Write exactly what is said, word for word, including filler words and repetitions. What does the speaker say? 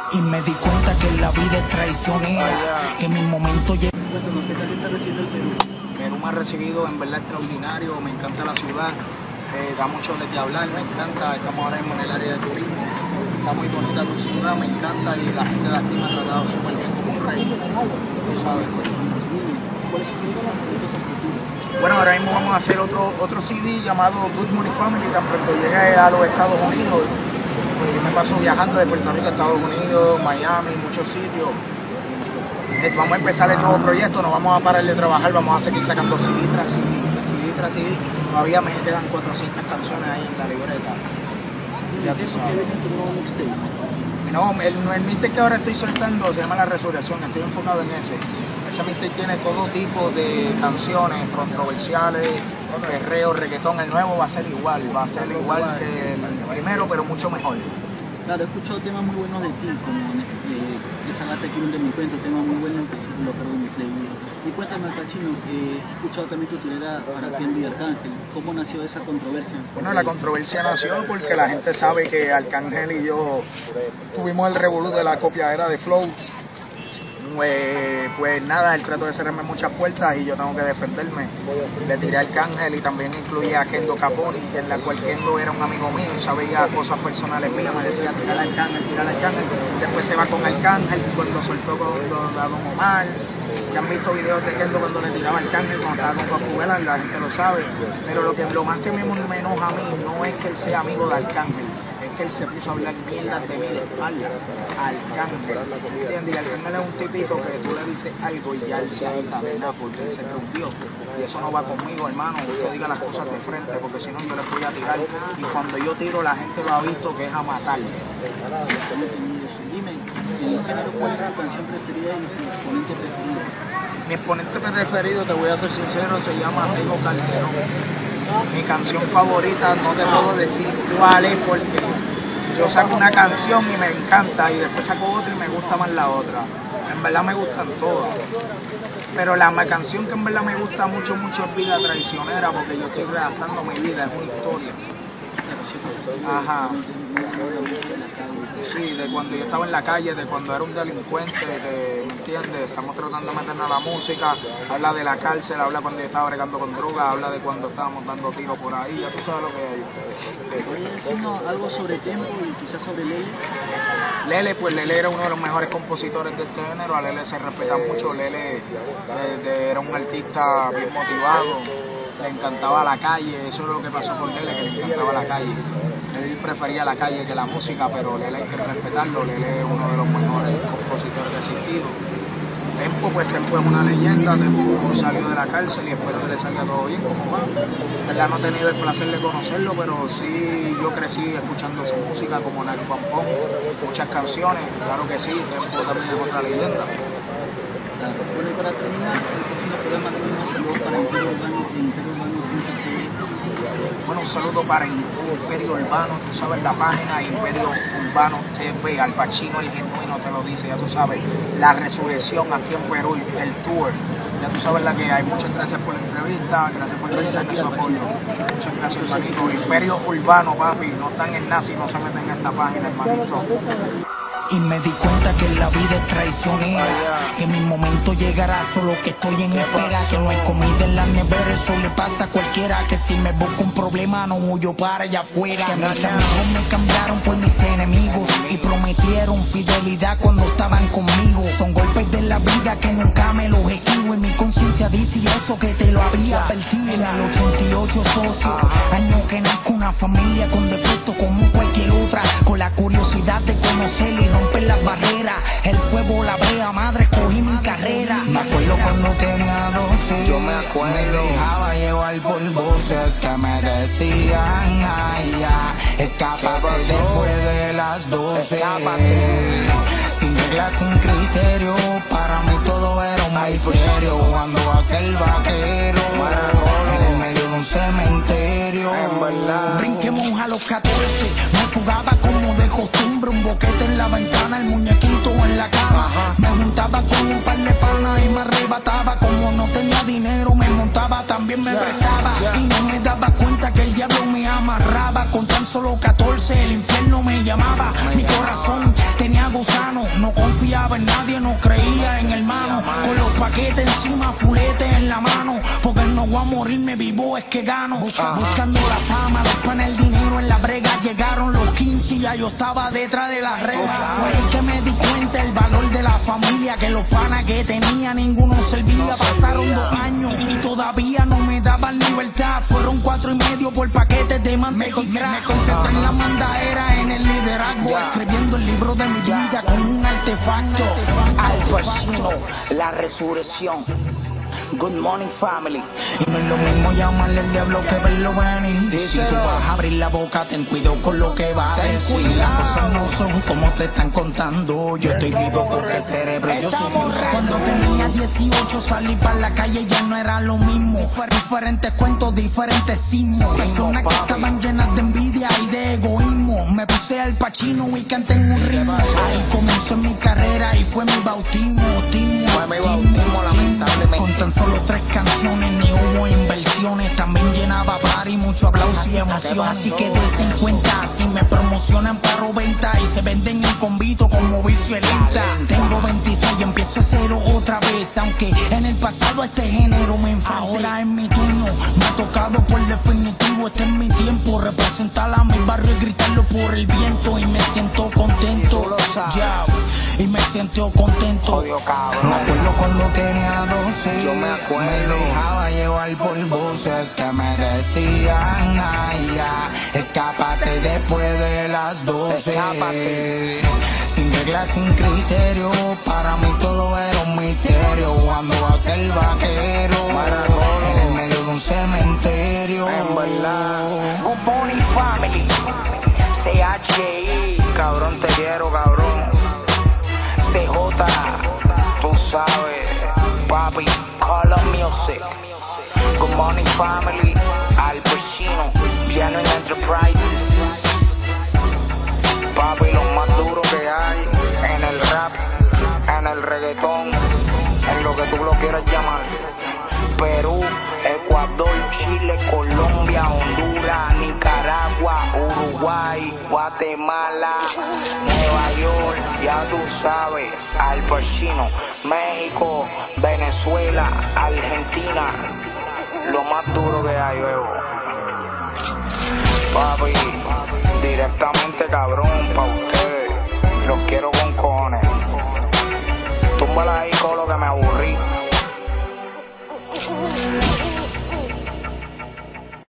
Y me di cuenta que la vida es traicionera, que mi momento llegó. Cuéntanos, ¿qué tal está recibiendo el Perú? Perú me ha recibido en verdad extraordinario, me encanta la ciudad, eh, da mucho de qué hablar, me encanta, estamos ahora mismo en el área de turismo, está muy bonita tu ciudad, me encanta y la gente de aquí me ha tratado súper bien como un rey, tú sabes. ¿Cuáles son los proyectos a futuro? Bueno, ahora mismo vamos a hacer otro, otro C D llamado Good Money Family, tan pronto llegue a los Estados Unidos. Pues yo me paso viajando de Puerto Rico a Estados Unidos, Miami, muchos sitios. Eh, Vamos a empezar el nuevo proyecto, no vamos a parar de trabajar, vamos a seguir sacando C D tras C D, C D tras C D. Todavía me quedan cuatrocientas canciones ahí en la libreta. Ya tú sabes. ¿Qué viene tu nuevo mixtape? No, el, el mixtape que ahora estoy soltando se llama La Resurrección, estoy enfocado en ese. Ese mixtape tiene todo tipo de canciones controversiales, perreo, reggaetón. El nuevo va a ser igual, va a ser igual que el primero, pero mucho mejor. Claro, he escuchado temas muy buenos de ti, como eh, esa gata que un delincuente, tema muy bueno que se lo perdón mi play. Y cuéntame, Pachino, eh, he escuchado también tu tirera para Kendo y Arcángel. ¿Cómo nació esa controversia? Bueno, la controversia nació porque la gente sabe que Arcángel y yo tuvimos el revolú de la copiadera de Flow. Pues, pues nada, él trató de cerrarme muchas puertas y yo tengo que defenderme. Le tiré a Arcángel y también incluía a Kendo Caponi, en la cual Kendo era un amigo mío y sabía cosas personales mías, me decía tirar al Arcángel, tirar al Arcángel. Después se va con Arcángel cuando soltó con Don Omar. Ya han visto videos de Kendo cuando le tiraba al Arcángel, cuando estaba con Papuela, la gente lo sabe. Pero lo, que, lo más que me, me enoja a mí no es que él sea amigo de Arcángel, es que él se puso a hablar mierda de mí de espalda. Arcángel, ¿entiendes? Y Arcángel es un tipito que tú le dices algo y ya él se anda, ¿verdad? Porque él se rompió. Y eso no va conmigo, hermano. Usted diga las cosas de frente, porque si no yo les voy a tirar. Y cuando yo tiro, la gente lo ha visto que es a matar. Dime, en el género, ¿cuál es tu canción preferida y tu exponente preferido? Mi exponente preferido, te voy a ser sincero, se llama Tego Calderón. Mi canción favorita, no te puedo decir cuál es porque yo saco una canción y me encanta y después saco otra y me gusta más la otra. En verdad me gustan todas. Pero la canción que en verdad me gusta mucho, mucho es Vida Traicionera porque yo estoy redactando mi vida, es una historia. Ajá. Sí, de cuando yo estaba en la calle, de cuando era un delincuente, de, ¿me entiendes? Estamos tratando de meternos a la música, habla de la cárcel, habla cuando yo estaba bregando con drogas, habla de cuando estábamos dando tiros por ahí, ya tú sabes lo que hay. ¿Puedes decirnos algo sobre Tempo y quizás sobre Lele? Lele, pues Lele era uno de los mejores compositores de este género, a Lele se respeta mucho, Lele eh, de, era un artista bien motivado, le encantaba la calle, eso es lo que pasó con Lele, que le encantaba la calle. Él prefería la calle que la música, pero Lele hay que respetarlo, Lele es uno de los mejores compositores que ha existido. Tempo, pues Tempo es una leyenda, Tempo salió de la cárcel y espero que le salga todo bien como va. Ya no he tenido el placer de conocerlo, pero sí yo crecí escuchando su música como Nari Pampón, muchas canciones, claro que sí, Tempo también es otra leyenda. Bueno, y para terminar, el próximo programa tenemos un saludo para Imperio Urbano de Imperio Urbano punto t v. Bueno, un saludo para Imperio Urbano, tú sabes la página Imperio Urbano T V, Al Pachino el genuino te lo dice, ya tú sabes, La Resurrección aquí en Perú, el tour, ya tú sabes la que hay. Muchas gracias por la entrevista, gracias por darme su apoyo, muchas gracias hermanito. Imperio Urbano, papi, no están en nazi, no se meten en esta página, hermanito. Y me di cuenta que la vida es traicionera, que mi momento llegará, solo que estoy en espera, que no hay comida en la nevera, eso le pasa a cualquiera, que si me busco un problema no huyo para allá afuera. Que mis amigos me cambiaron por mis enemigos y prometieron fidelidad cuando estaban conmigo. Son golpes de la vida que nunca me los esquivo y mi conciencia dice eso que te lo había advertido. En el ochenta y ocho socio, año que nazco una familia con defectos como cualquier otra, con la curiosidad de conocerle y romper las barreras. El fuego, la brea, madre, escogí mi carrera. Me acuerdo cuando tenía doce, yo me acuerdo, me dejaba llevar por voces que me decían, ay, ya, escápate después de las doce. Sin reglas, sin criterio, para mí todo era un misterio. Cuando hace el vaquero en el medio de un cementerio, brinquemos a los catorce, me fugaba como de costumbre, un boquete en la ventana, el muñequito en la cama. Me juntaba con un par de panas y me arrebataba. Como no tenía dinero me montaba, también me prestaba y no me daba cuenta que el diablo me amarraba. Con tan solo catorce el infierno me llamaba. Mi corazón tenía gusano paquete encima, fulete en la mano, porque no voy a morirme vivo, es que gano. Busca, buscando la fama, después en el dinero, en la brega, llegaron los quince y ya yo estaba detrás de la regla. Fue el que me di cuenta el valor de la familia, que los panas que tenía ninguno servía. Pasaron dos años y todavía no me daban libertad. Fueron cuatro y medio por paquetes de mantequilla. Me concentré en la mandadera, en el liderazgo, escribiendo el libro de mi vida con un artefacto. Al Pacino, la resurrección. Good morning, family. Y no es lo mismo llamarle al diablo que verlo venir. Si tú vas a abrir la boca, ten cuidado con lo que vas a decir. Las cosas no son como te están contando. Yo estoy vivo porque el cerebro yo soy Cuando tenía dieciocho salí para la calle, ya no era lo mismo. Diferentes cuentos, diferentes sismos. Personas que estaban llenas de envidia y de egoísmo. Me puse al Pacino y canté en un ritmo. Ahí comenzó mi carrera y fue mi bautismo. Fue mi bautismo, lamentablemente. Con tan solo tres canciones, ni hubo inversiones. También llenaba bar y mucho aplauso y emoción. Así que dense en cuenta, si me promocionan para venta y se venden en convito como vicio en lenta. Tengo veintiséis y empiezo a cero otra vez, aunque en el pasado este género me enfrenté. Ahora es mi turno, me ha tocado por definitivo. Este es mi tiempo, representar a mi barrio y gritarlo por el viento. Y me siento contento, ya, y me siento contento. Me acuerdo cuando tenía doce, yo me acuerdo. Me dejaba llevar por voces que me decían, ay, ya, escápate después de las doce. Escápate. Sin reglas, sin criterio, para mí todo era un misterio. Cuando vas el vaquero, en el medio de un cementerio. En verdad. Good morning, family. C H I, cabrón, te quiero, cabrón. C J, tú sabes, papi, color music. Good morning, family. Al Pacino, Piano and Enterprises. Papi, los más duros que hay en el rap, en el reggaetón, en lo que tú lo quieras llamar. Perú, Ecuador, Chile, Colombia, Honduras, Nicaragua, Uruguay, Guatemala, Nueva York, ya tú sabes, Al Pacino, México, Venezuela, Argentina, lo más duro que hay, veo. Papi, directamente cabrón pa' ustedes, los quiero con cojones. Túmbala ahí con lo que me aburrí.